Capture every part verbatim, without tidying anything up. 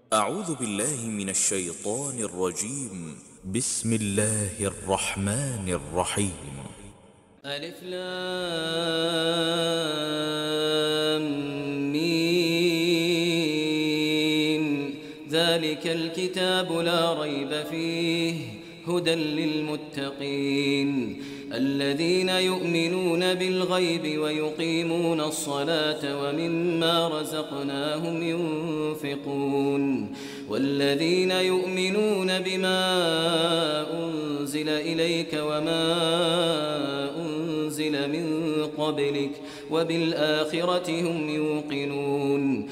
أعوذ بالله من الشيطان الرجيم. بسم الله الرحمن الرحيم. ألف لام ميم. ذلك الكتاب لا ريب فيه هدى للمتقين الذين يؤمنون بالغيب ويقيمون الصلاة ومما رزقناهم ينفقون والذين يؤمنون بما أنزل إليك وما أنزل من قبلك وبالآخرة هم يوقنون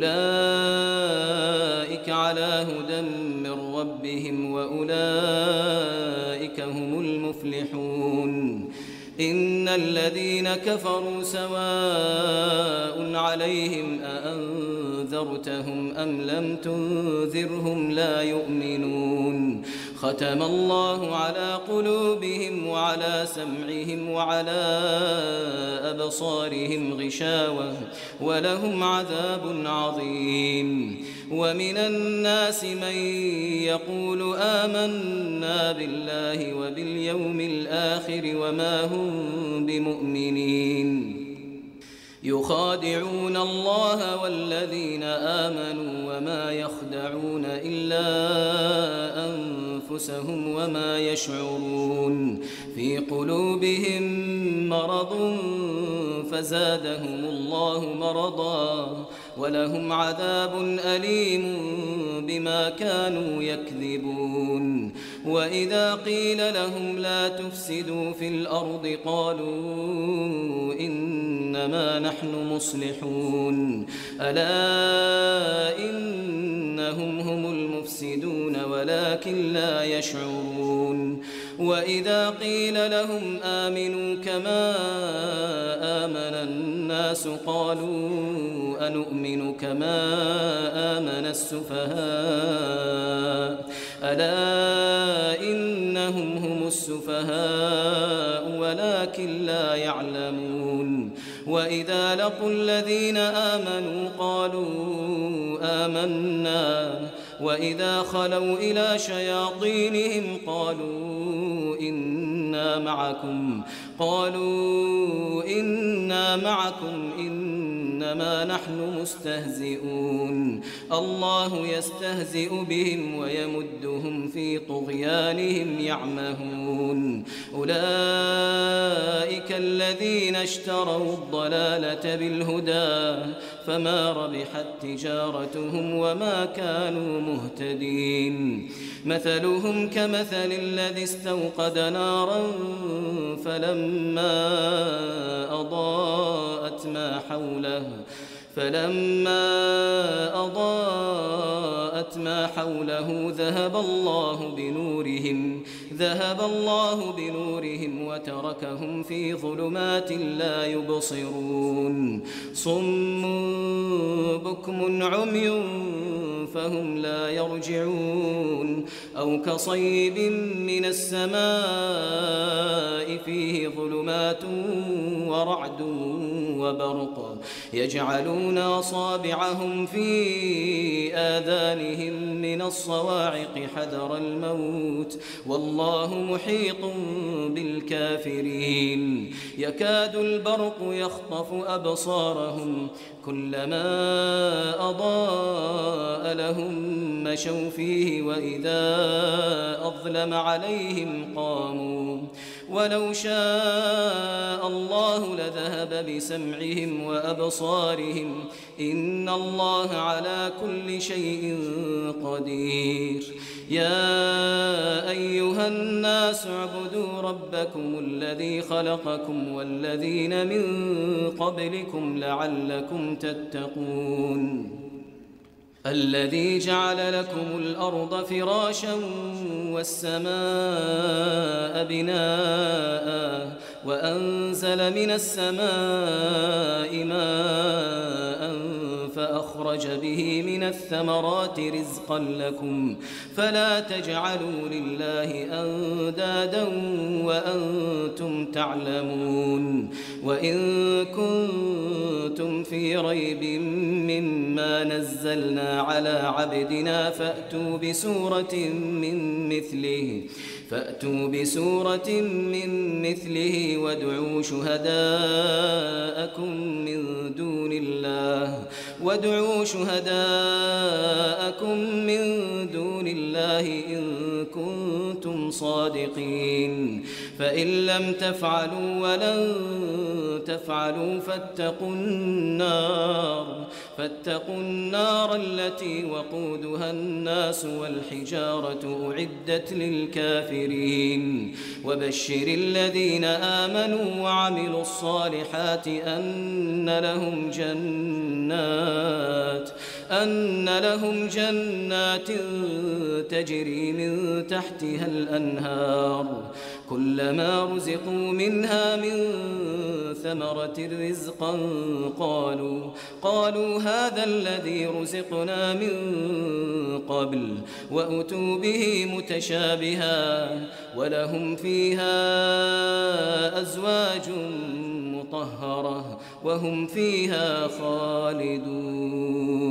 أولئك على هدى من ربهم وأولئك هم المفلحون. إن الذين كفروا سواء عليهم أأنذرتهم أم لم تنذرهم لا يؤمنون. ختم الله على قلوبهم وعلى سمعهم وعلى أبصارهم غشاوة ولهم عذاب عظيم. ومن الناس من يقول آمنا بالله وباليوم الآخر وما هم بمؤمنين يخادعون الله والذين آمنوا وما يخدعون إلا أنفسهم وما يشعرون. في قلوبهم مرض فزادهم الله مرضا ولهم عذاب أليم بما كانوا يكذبون. وإذا قيل لهم لا تفسدوا في الأرض قالوا إنما نحن مصلحون ألا إنهم هم المفسدون ولكن لا يشعرون. وإذا قيل لهم آمنوا كما آمن الناس قالوا أنؤمن كما آمن السفهاء ألا إنهم هم السفهاء ولكن لا يعلمون. وإذا لقوا الذين آمنوا قالوا آمنا وإذا خلوا إلى شياطينهم قالوا إنا معكم قالوا إنا معكم إنما نحن مستهزئون. الله يستهزئ بهم ويمدهم في طغيانهم يعمهون. أولئك الذين اشتروا الضلالة بالهدى فما ربحت تجارتهم وما كانوا مهتدين. مثلهم كمثل الذي استوقد نارا فلما أضاءت ما حوله فلما أضاءت ما حوله ذهب الله بنورهم ذهب الله بنورهم وتركهم في ظلمات لا يبصرون. صم بكم عمي فهم لا يرجعون. أو كصيب من السماء فيه ظلمات ورعد وبرق يجعلون أصابعهم في آذانهم من الصواعق حذر الموت والله محيط بالكافرين. يكاد البرق يخطف أبصارهم كلما أضاء لهم مشوا فيه وإذا أظلم عليهم قاموا ولو شاء الله لذهب بسمعهم وأبصارهم إن الله على كل شيء قدير. يا أيها الناس اعبدوا ربكم الذي خلقكم والذين من قبلكم لعلكم تتقون. الذي جعل لكم الأرض فراشا والسماء بناء وأنزل من السماء ماء فأخرج به من الثمرات رزقا لكم فلا تجعلوا لله أندادا وأنتم تعلمون. وإن كنتم في في ريب مما نزلنا على عبدنا فأتوا بسورة من مثله فأتوا بسورة من مثله وادعوا شهداءكم من دون الله وادعوا شهداءكم من دون الله إن كنتم صادقين فإن لم تفعلوا ولن تفعلوا فاتقوا النار فاتقوا النار التي وقودها الناس والحجارة أعدت للكافرين وبشر الذين آمنوا وعملوا الصالحات أن لهم جنات أن لهم جنات تجري من تحتها الأنهار كلما رزقوا منها من ثمرة رزقا قالوا قالوا هذا الذي رزقنا من قبل وأتوا به متشابها ولهم فيها أزواج مطهرة وهم فيها خالدون.